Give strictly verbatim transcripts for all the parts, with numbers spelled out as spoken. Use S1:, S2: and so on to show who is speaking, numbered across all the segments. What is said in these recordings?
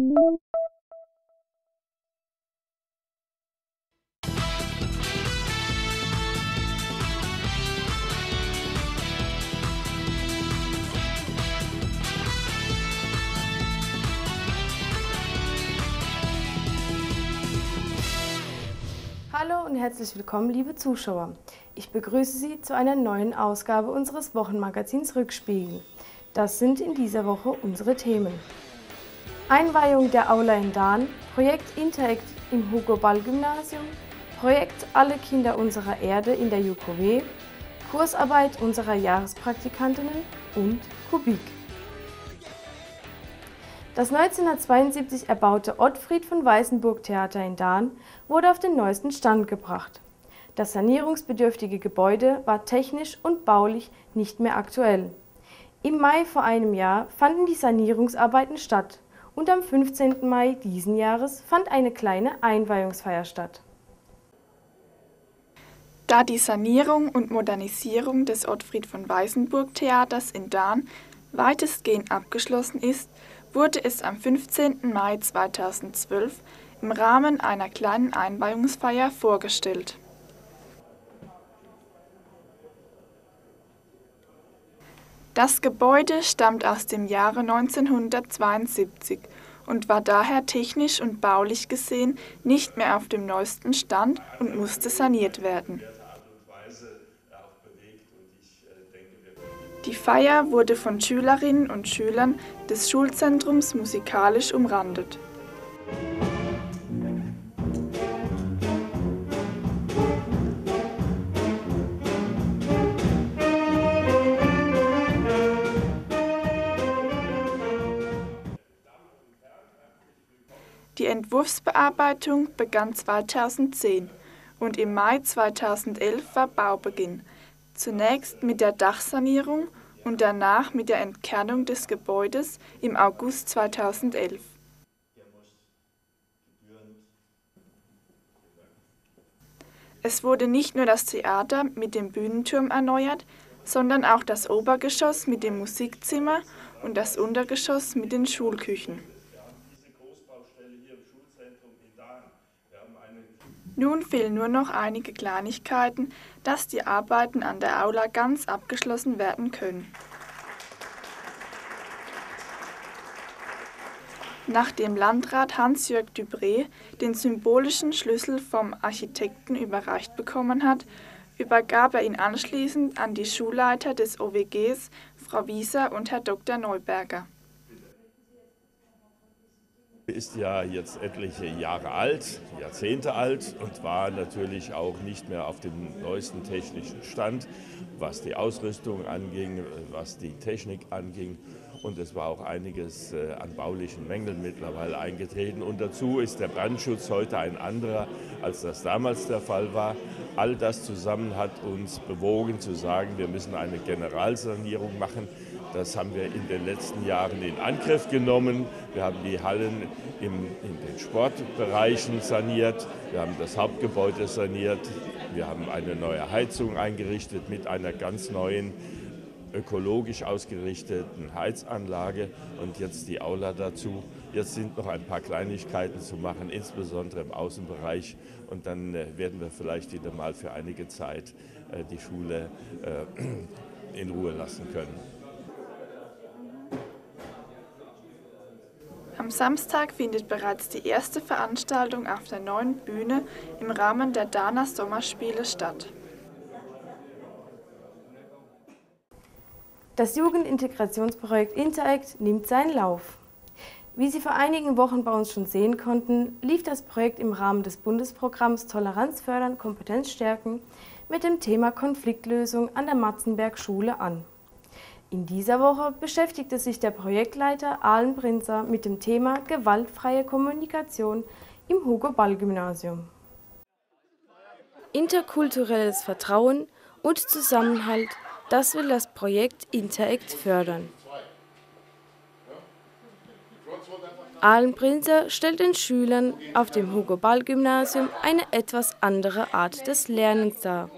S1: Hallo und herzlich willkommen, liebe Zuschauer. Ich begrüße Sie zu einer neuen Ausgabe unseres Wochenmagazins Rückspiegel. Das sind in dieser Woche unsere Themen: Einweihung der Aula in Dahn, Projekt Interact im Hugo-Ball-Gymnasium, Projekt Alle Kinder unserer Erde in der JuKoW, Kursarbeit unserer Jahrespraktikantinnen und Kubik. Das neunzehnhundertzweiundsiebzig erbaute Ottfried von Weißenburg Theater in Dahn wurde auf den neuesten Stand gebracht. Das sanierungsbedürftige Gebäude war technisch und baulich nicht mehr aktuell. Im Mai vor einem Jahr fanden die Sanierungsarbeiten statt und am fünfzehnten Mai diesen Jahres fand eine kleine Einweihungsfeier statt.
S2: Da die Sanierung und Modernisierung des Ottfried von Weißenburg Theaters in Dahn weitestgehend abgeschlossen ist, wurde es am fünfzehnten Mai zweitausendzwölf im Rahmen einer kleinen Einweihungsfeier vorgestellt. Das Gebäude stammt aus dem Jahre neunzehnhundertzweiundsiebzig und war daher technisch und baulich gesehen nicht mehr auf dem neuesten Stand und musste saniert werden. Die Feier wurde von Schülerinnen und Schülern des Schulzentrums musikalisch umrandet. Die Entwurfsbearbeitung begann zweitausendzehn und im Mai zweitausendelf war Baubeginn. Zunächst mit der Dachsanierung und danach mit der Entkernung des Gebäudes im August zweitausendelf. Es wurde nicht nur das Theater mit dem Bühnenturm erneuert, sondern auch das Obergeschoss mit dem Musikzimmer und das Untergeschoss mit den Schulküchen. Nun fehlen nur noch einige Kleinigkeiten, dass die Arbeiten an der Aula ganz abgeschlossen werden können. Nachdem Landrat Hans-Jörg Dupré den symbolischen Schlüssel vom Architekten überreicht bekommen hat, übergab er ihn anschließend an die Schulleiter des O W Gs, Frau Wieser und Herr Doktor Neuberger.
S3: Ist ja jetzt etliche Jahre alt, Jahrzehnte alt und war natürlich auch nicht mehr auf dem neuesten technischen Stand, was die Ausrüstung anging, was die Technik anging. Und es war auch einiges an baulichen Mängeln mittlerweile eingetreten. Und dazu ist der Brandschutz heute ein anderer, als das damals der Fall war. All das zusammen hat uns bewogen zu sagen, wir müssen eine Generalsanierung machen. Das haben wir in den letzten Jahren in Angriff genommen. Wir haben die Hallen im, in den Sportbereichen saniert. Wir haben das Hauptgebäude saniert. Wir haben eine neue Heizung eingerichtet mit einer ganz neuen, ökologisch ausgerichteten Heizanlage und jetzt die Aula dazu. Jetzt sind noch ein paar Kleinigkeiten zu machen, insbesondere im Außenbereich. Und dann werden wir vielleicht wieder mal für einige Zeit die Schule in Ruhe lassen können.
S2: Am Samstag findet bereits die erste Veranstaltung auf der neuen Bühne im Rahmen der Dahner Sommerspiele statt.
S1: Das Jugendintegrationsprojekt Interact nimmt seinen Lauf. Wie Sie vor einigen Wochen bei uns schon sehen konnten, lief das Projekt im Rahmen des Bundesprogramms Toleranz fördern, Kompetenz stärken mit dem Thema Konfliktlösung an der Matzenberg-Schule an. In dieser Woche beschäftigte sich der Projektleiter Alen Brinzer mit dem Thema gewaltfreie Kommunikation im Hugo-Ball-Gymnasium. Interkulturelles Vertrauen und Zusammenhalt, das will das Projekt Interact fördern. Alen Brinzer stellt den Schülern auf dem Hugo-Ball-Gymnasium eine etwas andere Art des Lernens dar.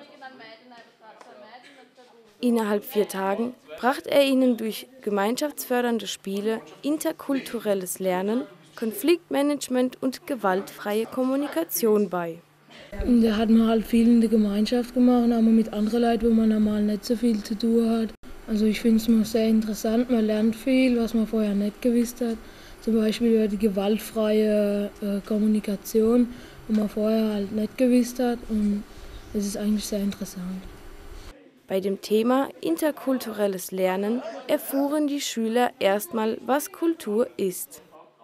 S1: Innerhalb vier Tagen brachte er ihnen durch gemeinschaftsfördernde Spiele interkulturelles Lernen Konfliktmanagement und gewaltfreie Kommunikation bei.
S4: Da hat man halt viel in der Gemeinschaft gemacht, aber mit anderen Leuten, wo man normal nicht so viel zu tun hat. Also ich finde es mal sehr interessant, man lernt viel, was man vorher nicht gewusst hat. Zum Beispiel über die gewaltfreie äh, Kommunikation, wo man vorher halt nicht gewusst hat, und das ist eigentlich sehr interessant.
S1: Bei dem Thema interkulturelles Lernen erfuhren die Schüler erstmal, was Kultur ist.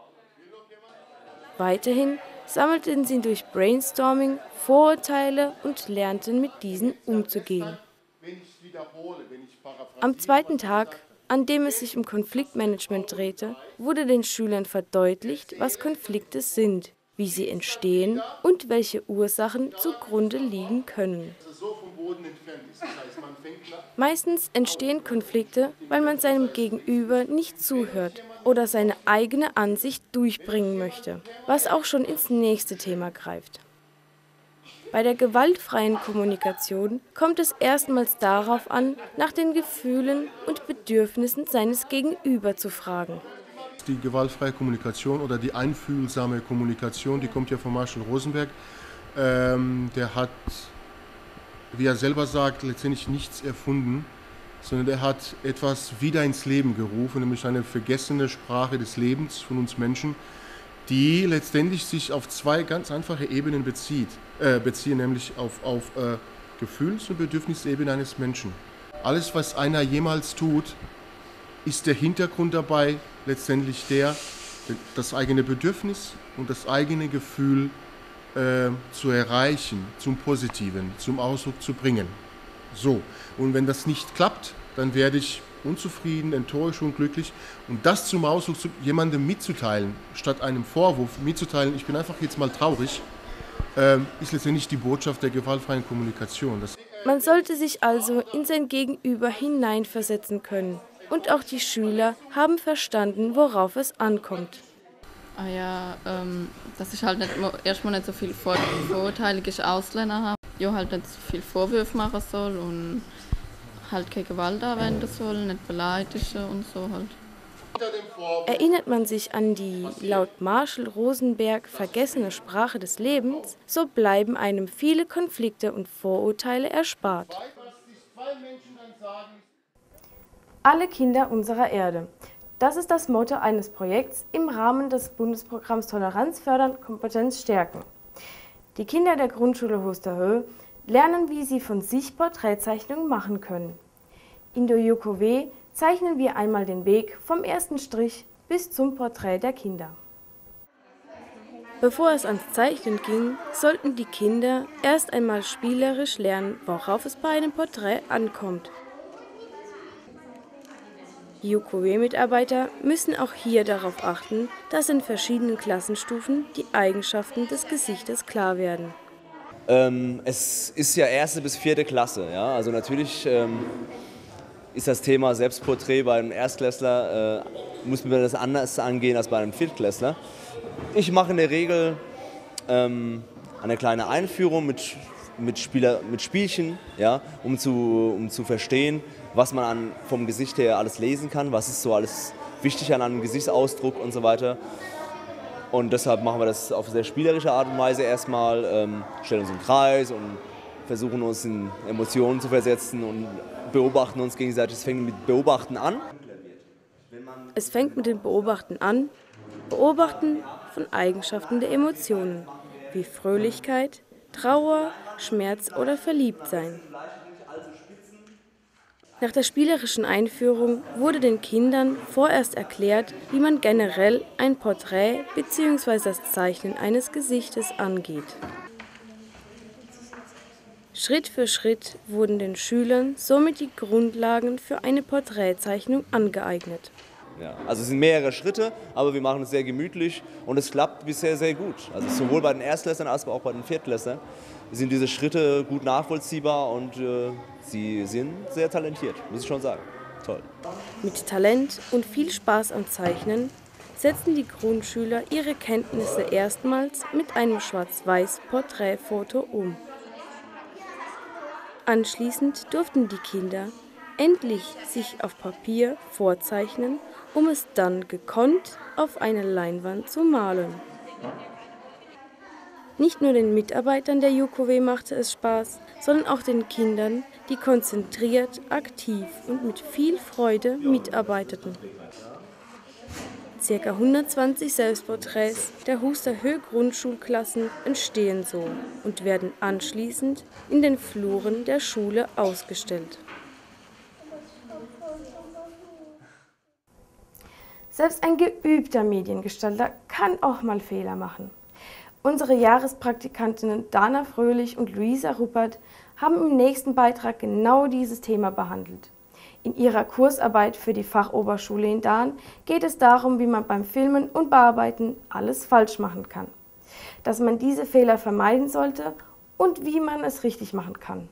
S1: Weiterhin sammelten sie durch Brainstorming Vorurteile und lernten mit diesen umzugehen. Am zweiten Tag, an dem es sich um Konfliktmanagement drehte, wurde den Schülern verdeutlicht, was Konflikte sind, wie sie entstehen und welche Ursachen zugrunde liegen können. Meistens entstehen Konflikte, weil man seinem Gegenüber nicht zuhört oder seine eigene Ansicht durchbringen möchte, was auch schon ins nächste Thema greift. Bei der gewaltfreien Kommunikation kommt es erstmals darauf an, nach den Gefühlen und Bedürfnissen seines Gegenüber zu fragen.
S5: Die gewaltfreie Kommunikation oder die einfühlsame Kommunikation, die kommt ja von Marshall Rosenberg. Ähm, der hat, wie er selber sagt, letztendlich nichts erfunden, sondern er hat etwas wieder ins Leben gerufen, nämlich eine vergessene Sprache des Lebens von uns Menschen, die letztendlich sich auf zwei ganz einfache Ebenen bezieht, äh, beziehen, nämlich auf, auf äh, Gefühls- und Bedürfnisebene eines Menschen. Alles, was einer jemals tut, ist der Hintergrund dabei letztendlich der, das eigene Bedürfnis und das eigene Gefühl äh, zu erreichen, zum Positiven, zum Ausdruck zu bringen. So, und wenn das nicht klappt, dann werde ich unzufrieden, enttäuscht und glücklich. Und das zum Ausdruck zu jemandem mitzuteilen, statt einem Vorwurf mitzuteilen, ich bin einfach jetzt mal traurig, äh, ist letztendlich die Botschaft der gewaltfreien Kommunikation. Das
S1: Man sollte sich also in sein Gegenüber hineinversetzen können. Und auch die Schüler haben verstanden, worauf es ankommt.
S6: Ah ja, ähm, dass ich halt nicht, erstmal nicht so viel Vor Vorurteile gegen Ausländer habe. Ja, halt nicht so viel Vorwürfe machen soll und halt keine Gewalt anwenden soll, nicht beleidigen und so halt.
S1: Erinnert man sich an die laut Marshall Rosenberg vergessene Sprache des Lebens, so bleiben einem viele Konflikte und Vorurteile erspart. Alle Kinder unserer Erde. Das ist das Motto eines Projekts im Rahmen des Bundesprogramms Toleranz fördern, Kompetenz stärken. Die Kinder der Grundschule Hosterhöhe lernen, wie sie von sich Porträtzeichnungen machen können. In der J K W zeichnen wir einmal den Weg vom ersten Strich bis zum Porträt der Kinder. Bevor es ans Zeichnen ging, sollten die Kinder erst einmal spielerisch lernen, worauf es bei einem Porträt ankommt. Die J K W-Mitarbeiter müssen auch hier darauf achten, dass in verschiedenen Klassenstufen die Eigenschaften des Gesichtes klar werden.
S7: Ähm, es ist ja erste bis vierte Klasse, ja? Also natürlich ähm, ist das Thema Selbstporträt bei einem Erstklässler, äh, muss man das anders angehen als bei einem Viertklässler. Ich mache in der Regel ähm, eine kleine Einführung mit, mit, Spieler, mit Spielchen, ja? um, zu, um zu verstehen, was man an, vom Gesicht her alles lesen kann, was ist so alles wichtig an einem Gesichtsausdruck und so weiter. Und deshalb machen wir das auf sehr spielerische Art und Weise erstmal, ähm, stellen uns im Kreis und versuchen uns in Emotionen zu versetzen und beobachten uns gegenseitig. Es fängt mit Beobachten an.
S1: Es fängt mit dem Beobachten an, Beobachten von Eigenschaften der Emotionen, wie Fröhlichkeit, Trauer, Schmerz oder Verliebtsein. Nach der spielerischen Einführung wurde den Kindern vorerst erklärt, wie man generell ein Porträt bzw. das Zeichnen eines Gesichtes angeht. Schritt für Schritt wurden den Schülern somit die Grundlagen für eine Porträtzeichnung angeeignet.
S7: Ja, also es sind mehrere Schritte, aber wir machen es sehr gemütlich und es klappt bisher sehr gut. Also sowohl bei den Erstklässlern als auch bei den Viertklässlern sind diese Schritte gut nachvollziehbar und äh, sie sind sehr talentiert, muss ich schon sagen. Toll.
S1: Mit Talent und viel Spaß am Zeichnen setzen die Grundschüler ihre Kenntnisse erstmals mit einem Schwarz-Weiß-Porträtfoto um. Anschließend durften die Kinder endlich sich auf Papier vorzeichnen um es dann gekonnt auf eine Leinwand zu malen. Nicht nur den Mitarbeitern der J K W machte es Spaß, sondern auch den Kindern, die konzentriert, aktiv und mit viel Freude mitarbeiteten. Circa hundertzwanzig Selbstporträts der Huster Höhe-Grundschulklassen entstehen so und werden anschließend in den Fluren der Schule ausgestellt. Selbst ein geübter Mediengestalter kann auch mal Fehler machen. Unsere Jahrespraktikantinnen Dana Fröhlich und Luisa Ruppert haben im nächsten Beitrag genau dieses Thema behandelt. In ihrer Kursarbeit für die Fachoberschule in Dahn geht es darum, wie man beim Filmen und Bearbeiten alles falsch machen kann, dass man diese Fehler vermeiden sollte und wie man es richtig machen kann.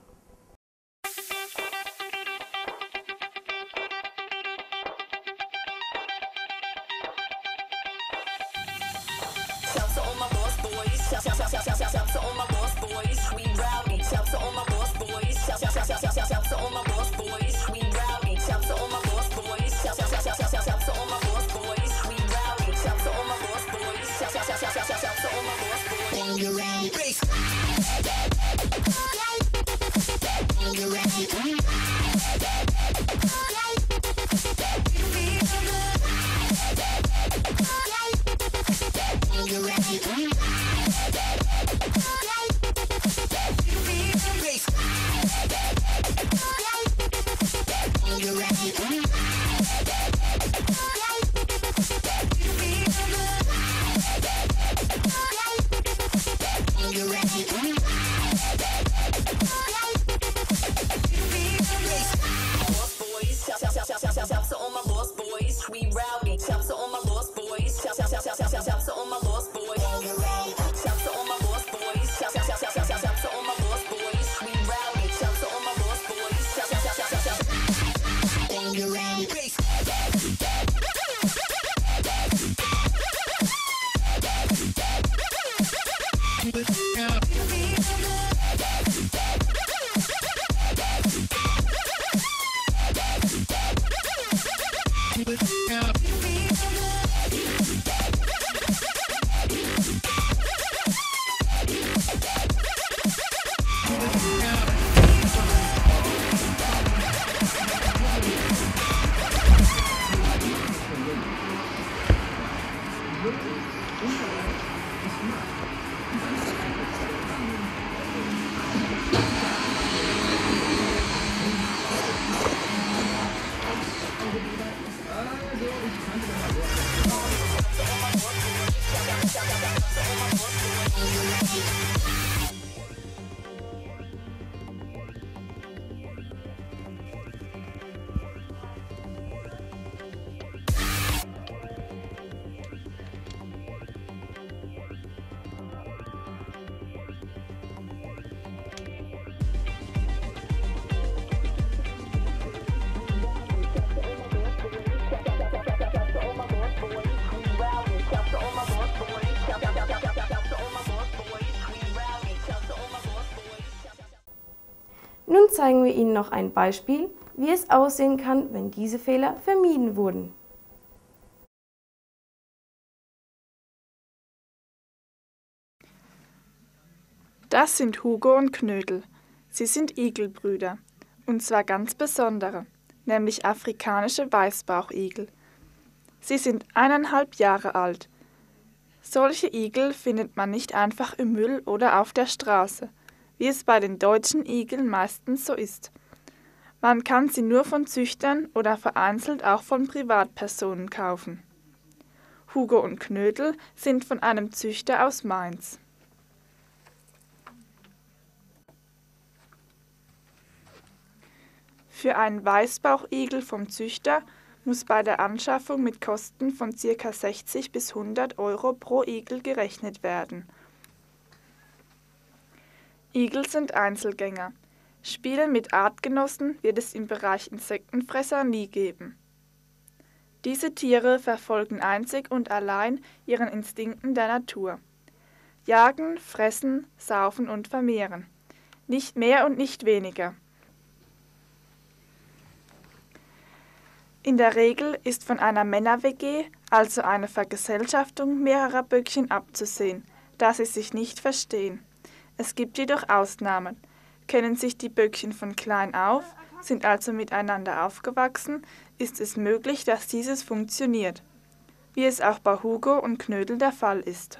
S1: Nun zeigen wir Ihnen noch ein Beispiel, wie es aussehen kann, wenn diese Fehler vermieden wurden.
S2: Das sind Hugo und Knödel. Sie sind Igelbrüder, und zwar ganz besondere, nämlich afrikanische Weißbauchigel. Sie sind eineinhalb Jahre alt. Solche Igel findet man nicht einfach im Müll oder auf der Straße, wie es bei den deutschen Igeln meistens so ist. Man kann sie nur von Züchtern oder vereinzelt auch von Privatpersonen kaufen. Hugo und Knödel sind von einem Züchter aus Mainz. Für einen Weißbauchigel vom Züchter muss bei der Anschaffung mit Kosten von ca. sechzig bis hundert Euro pro Igel gerechnet werden. Igel sind Einzelgänger. Spielen mit Artgenossen wird es im Bereich Insektenfresser nie geben. Diese Tiere verfolgen einzig und allein ihren Instinkten der Natur. Jagen, fressen, saufen und vermehren. Nicht mehr und nicht weniger. In der Regel ist von einer Männer-W G, also einer Vergesellschaftung mehrerer Böckchen, abzusehen, da sie sich nicht verstehen. Es gibt jedoch Ausnahmen. Kennen sich die Böckchen von klein auf, sind also miteinander aufgewachsen, ist es möglich, dass dieses funktioniert, wie es auch bei Hugo und Knödel der Fall ist.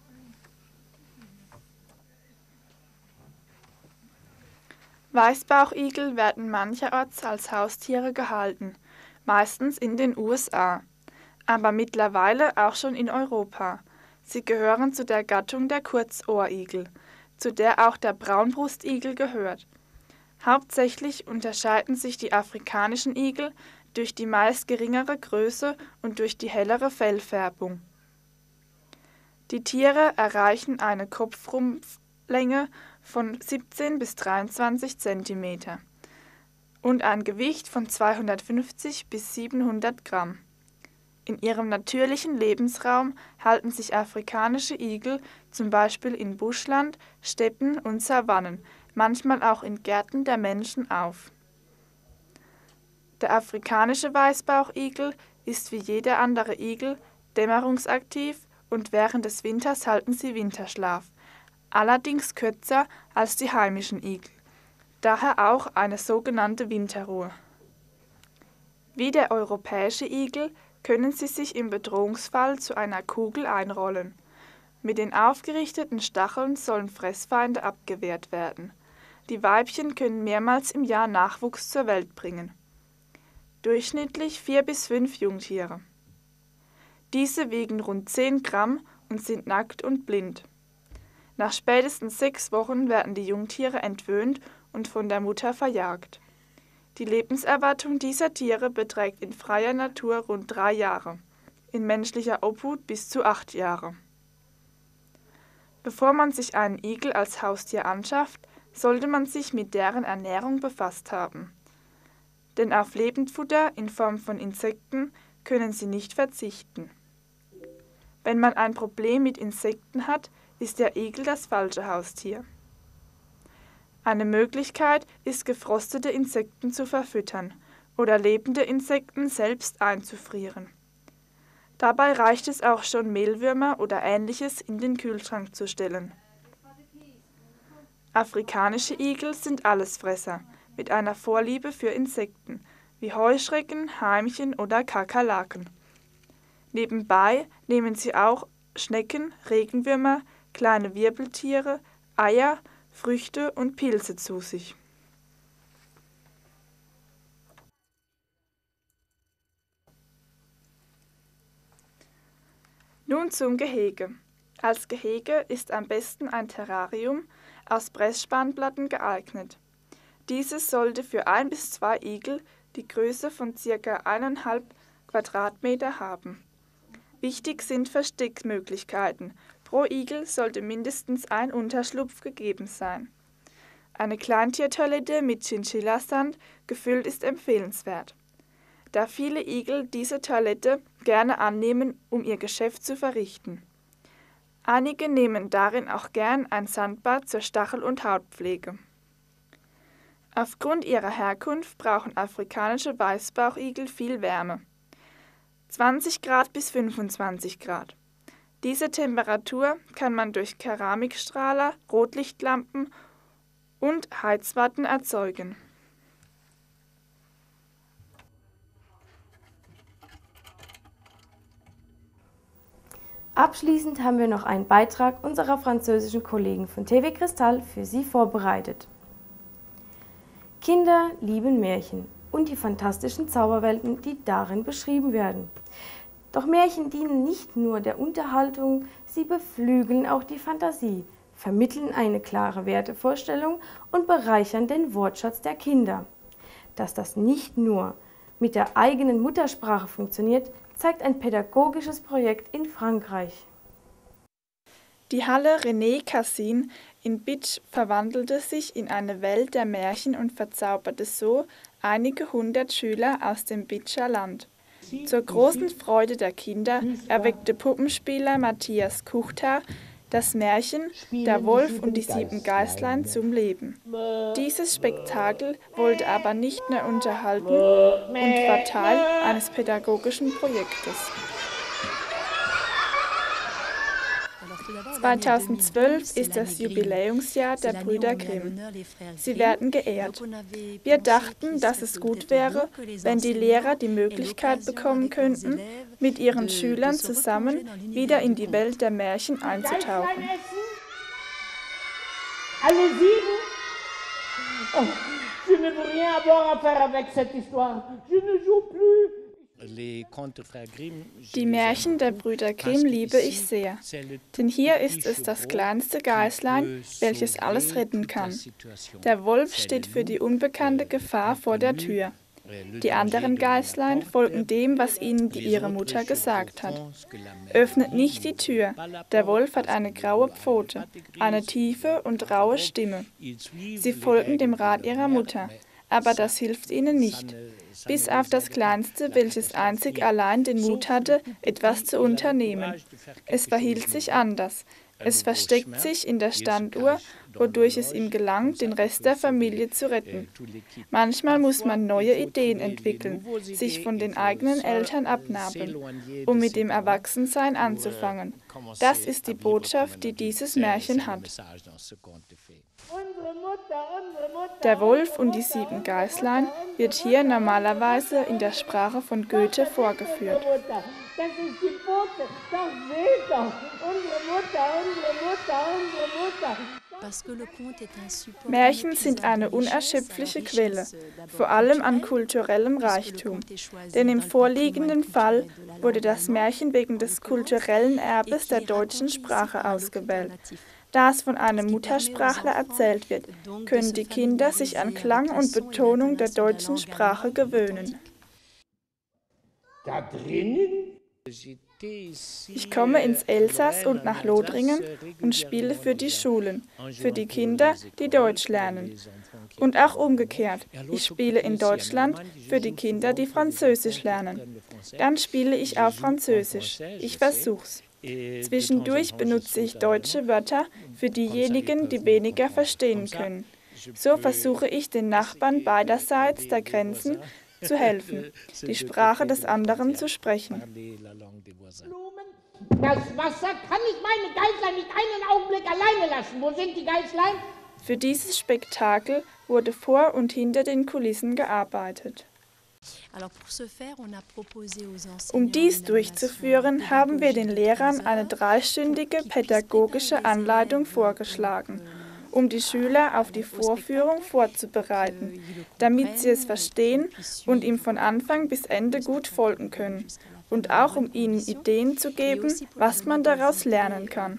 S2: Weißbauchigel werden mancherorts als Haustiere gehalten, meistens in den U S A, aber mittlerweile auch schon in Europa. Sie gehören zu der Gattung der Kurzohrigel, zu der auch der Braunbrustigel gehört. Hauptsächlich unterscheiden sich die afrikanischen Igel durch die meist geringere Größe und durch die hellere Fellfärbung. Die Tiere erreichen eine Kopfrumpflänge von siebzehn bis dreiundzwanzig Zentimeter und ein Gewicht von zweihundertfünfzig bis siebenhundert Gramm. In ihrem natürlichen Lebensraum halten sich afrikanische Igel zum Beispiel in Buschland, Steppen und Savannen, manchmal auch in Gärten der Menschen auf. Der afrikanische Weißbauchigel ist wie jeder andere Igel dämmerungsaktiv und während des Winters halten sie Winterschlaf, allerdings kürzer als die heimischen Igel, daher auch eine sogenannte Winterruhe. Wie der europäische Igel können sie sich im Bedrohungsfall zu einer Kugel einrollen. Mit den aufgerichteten Stacheln sollen Fressfeinde abgewehrt werden. Die Weibchen können mehrmals im Jahr Nachwuchs zur Welt bringen. Durchschnittlich vier bis fünf Jungtiere. Diese wiegen rund zehn Gramm und sind nackt und blind. Nach spätestens sechs Wochen werden die Jungtiere entwöhnt und von der Mutter verjagt. Die Lebenserwartung dieser Tiere beträgt in freier Natur rund drei Jahre, in menschlicher Obhut bis zu acht Jahre. Bevor man sich einen Igel als Haustier anschafft, sollte man sich mit deren Ernährung befasst haben. Denn auf Lebendfutter in Form von Insekten können sie nicht verzichten. Wenn man ein Problem mit Insekten hat, ist der Igel das falsche Haustier. Eine Möglichkeit ist, gefrostete Insekten zu verfüttern oder lebende Insekten selbst einzufrieren. Dabei reicht es auch schon, Mehlwürmer oder Ähnliches in den Kühlschrank zu stellen. Afrikanische Igel sind Allesfresser mit einer Vorliebe für Insekten, wie Heuschrecken, Heimchen oder Kakerlaken. Nebenbei nehmen sie auch Schnecken, Regenwürmer, kleine Wirbeltiere, Eier, Früchte und Pilze zu sich. Nun zum Gehege. Als Gehege ist am besten ein Terrarium aus Pressspanplatten geeignet. Dieses sollte für ein bis zwei Igel die Größe von ca. eineinhalb Quadratmeter haben. Wichtig sind Versteckmöglichkeiten. Pro Igel sollte mindestens ein Unterschlupf gegeben sein. Eine Kleintiertoilette mit Chinchillasand gefüllt ist empfehlenswert, da viele Igel diese Toilette gerne annehmen, um ihr Geschäft zu verrichten. Einige nehmen darin auch gern ein Sandbad zur Stachel- und Hautpflege. Aufgrund ihrer Herkunft brauchen afrikanische Weißbauchigel viel Wärme. zwanzig Grad bis fünfundzwanzig Grad. Diese Temperatur kann man durch Keramikstrahler, Rotlichtlampen und Heizwatten erzeugen.
S1: Abschließend haben wir noch einen Beitrag unserer französischen Kollegen von T V Cristal für Sie vorbereitet. Kinder lieben Märchen und die fantastischen Zauberwelten, die darin beschrieben werden. Doch Märchen dienen nicht nur der Unterhaltung, sie beflügeln auch die Fantasie, vermitteln eine klare Wertevorstellung und bereichern den Wortschatz der Kinder. Dass das nicht nur mit der eigenen Muttersprache funktioniert, zeigt ein pädagogisches Projekt in Frankreich.
S2: Die Halle René Cassin in Bitsch verwandelte sich in eine Welt der Märchen und verzauberte so einige hundert Schüler aus dem Bitscher Land. Zur großen Freude der Kinder erweckte Puppenspieler Matthias Kuchta das Märchen Der Wolf und die sieben Geißlein zum Leben. Dieses Spektakel wollte aber nicht nur unterhalten und war Teil eines pädagogischen Projektes. zweitausendzwölf ist das Jubiläumsjahr der Brüder Grimm. Sie werden geehrt. Wir dachten, dass es gut wäre, wenn die Lehrer die Möglichkeit bekommen könnten, mit ihren Schülern zusammen wieder in die Welt der Märchen einzutauchen.
S8: Alle sieben? Oh, je ne veux rien avoir à faire avec cette histoire. Je ne joue plus.
S2: Die Märchen der Brüder Grimm liebe ich sehr, denn hier ist es das kleinste Geißlein, welches alles retten kann. Der Wolf steht für die unbekannte Gefahr vor der Tür. Die anderen Geißlein folgen dem, was ihnen die, ihre Mutter gesagt hat. Öffnet nicht die Tür, der Wolf hat eine graue Pfote, eine tiefe und raue Stimme. Sie folgen dem Rat ihrer Mutter, aber das hilft ihnen nicht. Bis auf das Kleinste, welches einzig allein den Mut hatte, etwas zu unternehmen. Es verhielt sich anders. Es versteckt sich in der Standuhr, wodurch es ihm gelangt, den Rest der Familie zu retten. Manchmal muss man neue Ideen entwickeln, sich von den eigenen Eltern abnabeln, um mit dem Erwachsensein anzufangen. Das ist die Botschaft, die dieses Märchen hat. Der Wolf und die sieben Geißlein wird hier normalerweise in der Sprache von Goethe vorgeführt.
S8: Das ist die Pfote, das seht doch, unsere Mutter, unsere Mutter, unsere Mutter.
S2: Märchen sind eine unerschöpfliche Quelle, vor allem an kulturellem Reichtum. Denn im vorliegenden Fall wurde das Märchen wegen des kulturellen Erbes der deutschen Sprache ausgewählt. Da es von einem Muttersprachler erzählt wird, können die Kinder sich an Klang und Betonung der deutschen Sprache gewöhnen.
S8: Da drinnen?
S2: Ich komme ins Elsass und nach Lothringen und spiele für die Schulen, für die Kinder, die Deutsch lernen. Und auch umgekehrt, ich spiele in Deutschland für die Kinder, die Französisch lernen. Dann spiele ich auch Französisch. Ich versuch's. Zwischendurch benutze ich deutsche Wörter für diejenigen, die weniger verstehen können. So versuche ich den Nachbarn beiderseits der Grenzen zu helfen, die Sprache des anderen zu sprechen.
S8: Das Wasser kann ich meine Geißlein nicht einen Augenblick alleine lassen. Wo sind die Geißlein?
S2: Für dieses Spektakel wurde vor und hinter den Kulissen gearbeitet. Um dies durchzuführen, haben wir den Lehrern eine dreistündige pädagogische Anleitung vorgeschlagen, um die Schüler auf die Vorführung vorzubereiten, damit sie es verstehen und ihm von Anfang bis Ende gut folgen können. Und auch um ihnen Ideen zu geben, was man daraus lernen kann.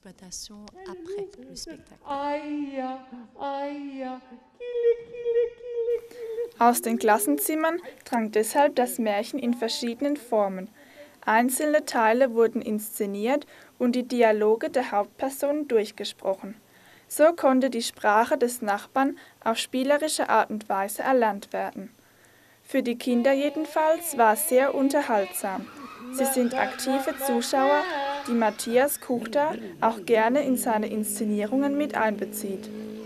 S2: Aus den Klassenzimmern drang deshalb das Märchen in verschiedenen Formen. Einzelne Teile wurden inszeniert und die Dialoge der Hauptpersonen durchgesprochen. So konnte die Sprache des Nachbarn auf spielerische Art und Weise erlernt werden. Für die Kinder jedenfalls war es sehr unterhaltsam. Sie sind aktive Zuschauer, die Matthias Kuchter auch gerne in seine Inszenierungen mit einbezieht.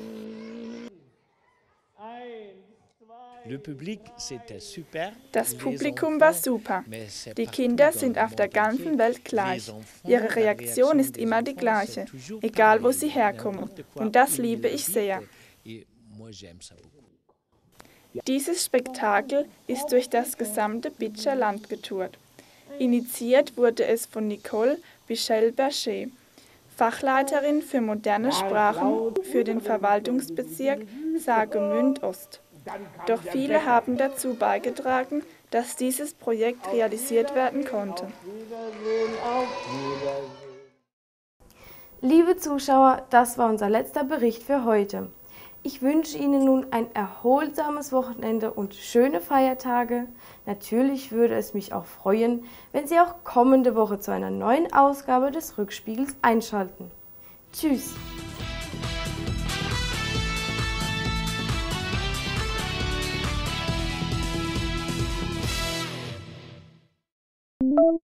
S2: Das Publikum war super. Die Kinder sind auf der ganzen Welt gleich. Ihre Reaktion ist immer die gleiche, egal wo sie herkommen. Und das liebe ich sehr. Dieses Spektakel ist durch das gesamte Bitscher Land getourt. Initiiert wurde es von Nicole Bichel-Berger, Fachleiterin für moderne Sprachen für den Verwaltungsbezirk Saargemünd-Ost. Doch viele haben dazu beigetragen, dass dieses Projekt realisiert werden konnte.
S1: Liebe Zuschauer, das war unser letzter Bericht für heute. Ich wünsche Ihnen nun ein erholsames Wochenende und schöne Feiertage. Natürlich würde es mich auch freuen, wenn Sie auch kommende Woche zu einer neuen Ausgabe des Rückspiegels einschalten. Tschüss!
S9: Thank you.